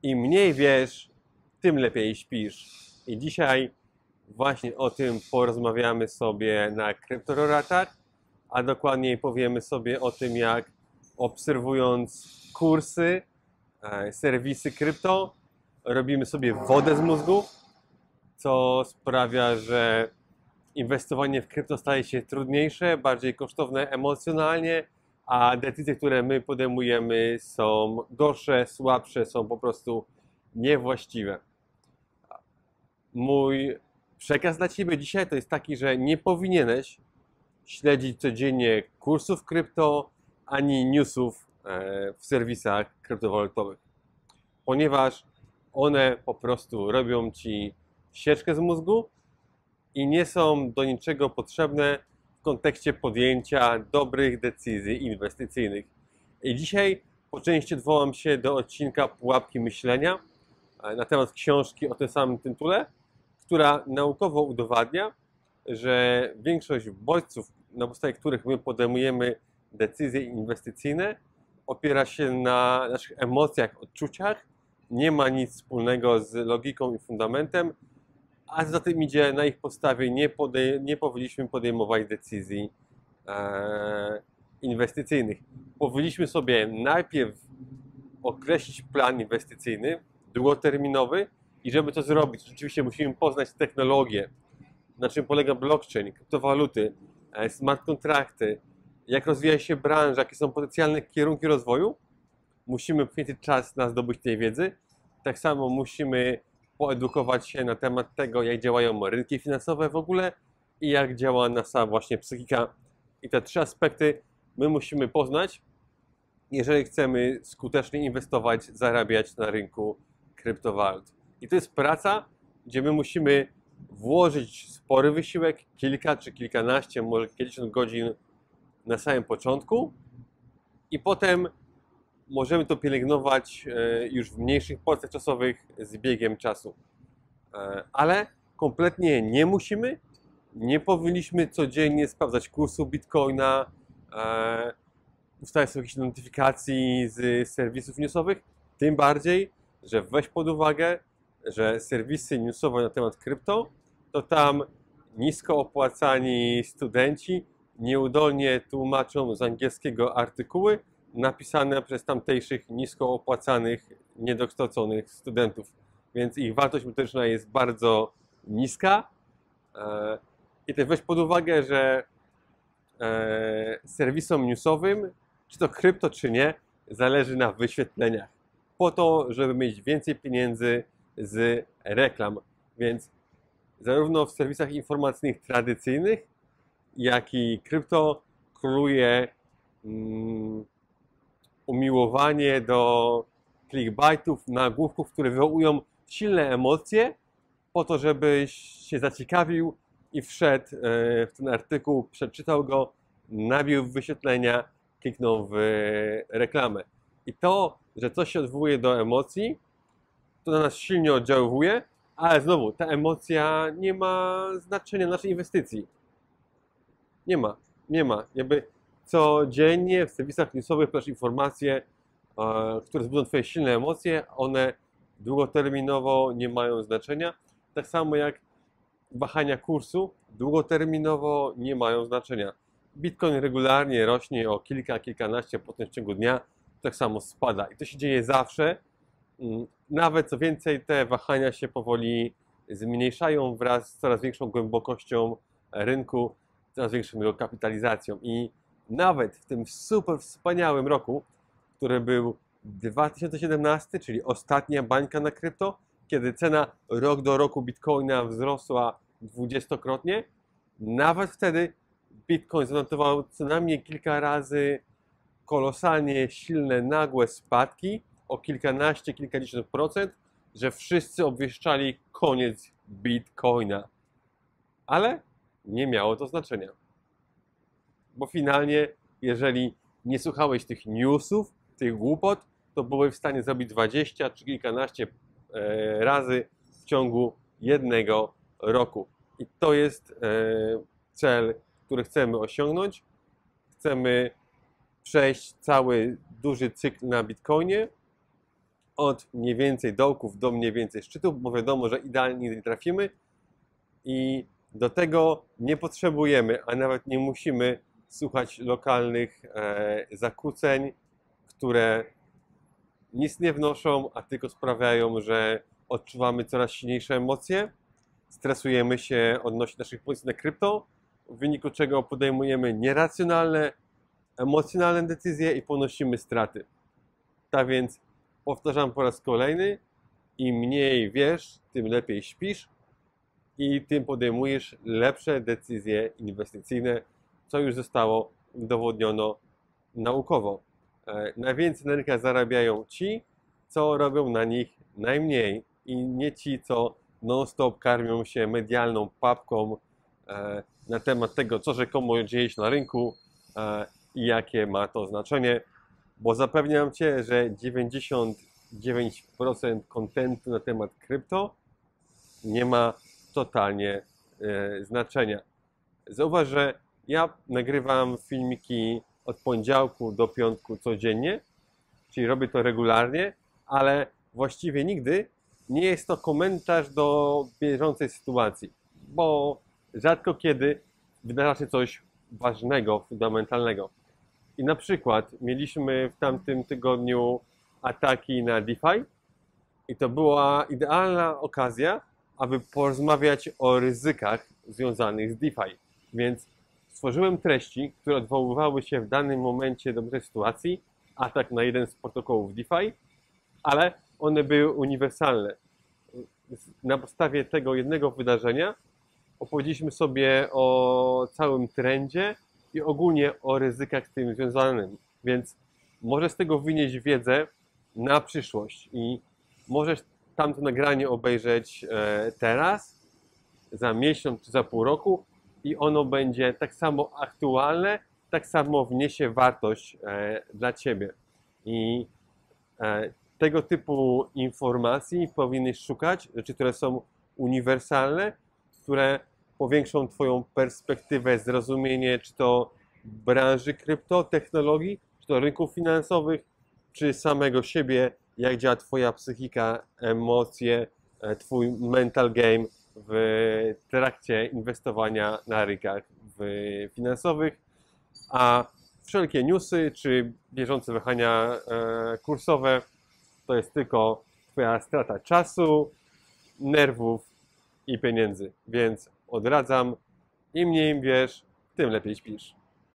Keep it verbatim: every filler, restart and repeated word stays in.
Im mniej wiesz, tym lepiej śpisz. I dzisiaj właśnie o tym porozmawiamy sobie na Kryptoratach, a dokładniej powiemy sobie o tym, jak obserwując kursy, serwisy krypto, robimy sobie wodę z mózgu, co sprawia, że inwestowanie w krypto staje się trudniejsze, bardziej kosztowne emocjonalnie, a decyzje, które my podejmujemy, są gorsze, słabsze, są po prostu niewłaściwe. Mój przekaz dla Ciebie dzisiaj to jest taki, że nie powinieneś śledzić codziennie kursów krypto, ani newsów w serwisach kryptowalutowych, ponieważ one po prostu robią Ci sieczkę z mózgu i nie są do niczego potrzebne w kontekście podjęcia dobrych decyzji inwestycyjnych. I dzisiaj po części odwołam się do odcinka Pułapki myślenia na temat książki o tym samym tytule, która naukowo udowadnia, że większość bodźców, na podstawie których my podejmujemy decyzje inwestycyjne, opiera się na naszych emocjach, odczuciach, nie ma nic wspólnego z logiką i fundamentem, a za tym idzie, na ich podstawie nie, podej nie powinniśmy podejmować decyzji e, inwestycyjnych. Powinniśmy sobie najpierw określić plan inwestycyjny, długoterminowy, i żeby to zrobić, rzeczywiście musimy poznać technologię, na czym polega blockchain, kryptowaluty, smart kontrakty, jak rozwija się branża, jakie są potencjalne kierunki rozwoju. Musimy poświęcić czas na zdobycie tej wiedzy. Tak samo musimy poedukować się na temat tego, jak działają rynki finansowe w ogóle i jak działa nasza właśnie psychika. I te trzy aspekty my musimy poznać, jeżeli chcemy skutecznie inwestować, zarabiać na rynku kryptowalut. I to jest praca, gdzie my musimy włożyć spory wysiłek, kilka czy kilkanaście, może kilkadziesiąt godzin na samym początku i potem możemy to pielęgnować już w mniejszych porcjach czasowych z biegiem czasu. Ale kompletnie nie musimy, nie powinniśmy codziennie sprawdzać kursu Bitcoina, ustawiać sobie jakieś notyfikacji z serwisów newsowych, tym bardziej, że weź pod uwagę, że serwisy newsowe na temat krypto, to tam nisko opłacani studenci nieudolnie tłumaczą z angielskiego artykuły napisane przez tamtejszych nisko opłacanych, niedokształconych studentów. Więc ich wartość merytoryczna jest bardzo niska. I też weź pod uwagę, że serwisom newsowym, czy to krypto, czy nie, zależy na wyświetleniach. Po to, żeby mieć więcej pieniędzy z reklam. Więc zarówno w serwisach informacyjnych tradycyjnych, jak i krypto króluje um, umiłowanie do clickbaitów, nagłówków, które wywołują silne emocje, po to, żebyś się zaciekawił i wszedł w ten artykuł, przeczytał go, nabił wyświetlenia, kliknął w reklamę. I to, że coś się odwołuje do emocji, to na nas silnie oddziałuje, ale znowu, ta emocja nie ma znaczenia naszej inwestycji. Nie ma, nie ma. Jakby codziennie w serwisach newsowych podasz informacje, które wzbudzą Twoje silne emocje, one długoterminowo nie mają znaczenia. Tak samo jak wahania kursu długoterminowo nie mają znaczenia. Bitcoin regularnie rośnie o kilka, kilkanaście procent w ciągu dnia, tak samo spada. I to się dzieje zawsze. Nawet co więcej, te wahania się powoli zmniejszają wraz z coraz większą głębokością rynku, coraz większą jego kapitalizacją. I nawet w tym super wspaniałym roku, który był dwa tysiące siedemnasty, czyli ostatnia bańka na krypto, kiedy cena rok do roku Bitcoina wzrosła dwudziestokrotnie, nawet wtedy Bitcoin zanotował co najmniej kilka razy kolosalnie silne, nagłe spadki o kilkanaście, kilkadziesiąt procent, że wszyscy obwieszczali koniec Bitcoina. Ale nie miało to znaczenia. Bo finalnie, jeżeli nie słuchałeś tych newsów, tych głupot, to byłeś w stanie zrobić dwadzieścia czy kilkanaście razy w ciągu jednego roku. I to jest cel, który chcemy osiągnąć. Chcemy przejść cały duży cykl na Bitcoinie od mniej więcej dołków do mniej więcej szczytów, bo wiadomo, że idealnie nigdy nie trafimy i do tego nie potrzebujemy, a nawet nie musimy słuchać lokalnych e, zakłóceń, które nic nie wnoszą, a tylko sprawiają, że odczuwamy coraz silniejsze emocje, stresujemy się odnośnie naszych pozycji na krypto, w wyniku czego podejmujemy nieracjonalne, emocjonalne decyzje i ponosimy straty. Tak więc powtarzam po raz kolejny, im mniej wiesz, tym lepiej śpisz i tym podejmujesz lepsze decyzje inwestycyjne, co już zostało udowodniono naukowo. E, najwięcej na rynkach zarabiają ci, co robią na nich najmniej i nie ci, co non-stop karmią się medialną papką e, na temat tego, co rzekomo dzieje się na rynku e, i jakie ma to znaczenie, bo zapewniam Cię, że dziewięćdziesiąt dziewięć procent kontentu na temat krypto nie ma totalnie e, znaczenia. Zauważ, że ja nagrywam filmiki od poniedziałku do piątku codziennie, czyli robię to regularnie, ale właściwie nigdy nie jest to komentarz do bieżącej sytuacji, bo rzadko kiedy wydarza się coś ważnego, fundamentalnego. I na przykład mieliśmy w tamtym tygodniu ataki na DeFi i to była idealna okazja, aby porozmawiać o ryzykach związanych z DeFi. Więc stworzyłem treści, które odwoływały się w danym momencie do tej sytuacji, atak na jeden z protokołów DeFi, ale one były uniwersalne. Na podstawie tego jednego wydarzenia opowiedzieliśmy sobie o całym trendzie i ogólnie o ryzykach z tym związanym. Więc możesz z tego wynieść wiedzę na przyszłość i możesz tamto nagranie obejrzeć teraz, za miesiąc czy za pół roku i ono będzie tak samo aktualne, tak samo wniesie wartość dla Ciebie. I tego typu informacji powinieneś szukać, rzeczy, które są uniwersalne, które powiększą Twoją perspektywę, zrozumienie, czy to branży krypto, technologii, czy to rynków finansowych, czy samego siebie, jak działa Twoja psychika, emocje, Twój mental game w trakcie inwestowania na rynkach finansowych, a wszelkie newsy, czy bieżące wahania kursowe to jest tylko Twoja strata czasu, nerwów i pieniędzy. Więc odradzam, im mniej wiesz, tym lepiej śpisz.